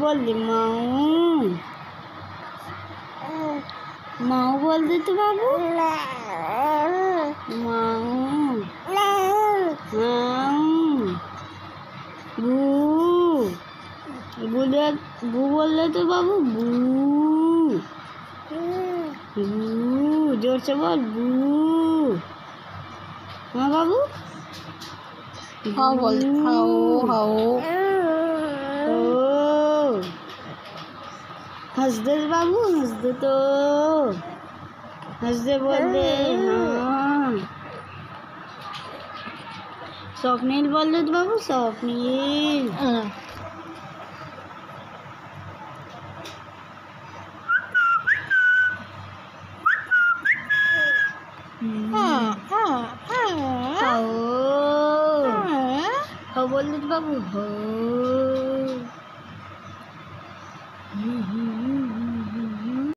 बोल दे माऊ। माऊ बोल दे तो बाबू। माऊ माऊ। बू बू बोल दे तो बाबू। बू बू जोर से बोल बू। हाँ बाबू। हाँ बोल हाओ हाओ। हंस दे बाबू, हंस दे तो। हंस दे बोल दे। हाँ स्वप्निल बोल दे तो बाबू। स्वप्निल। हो बोल दे तो बाबू। हो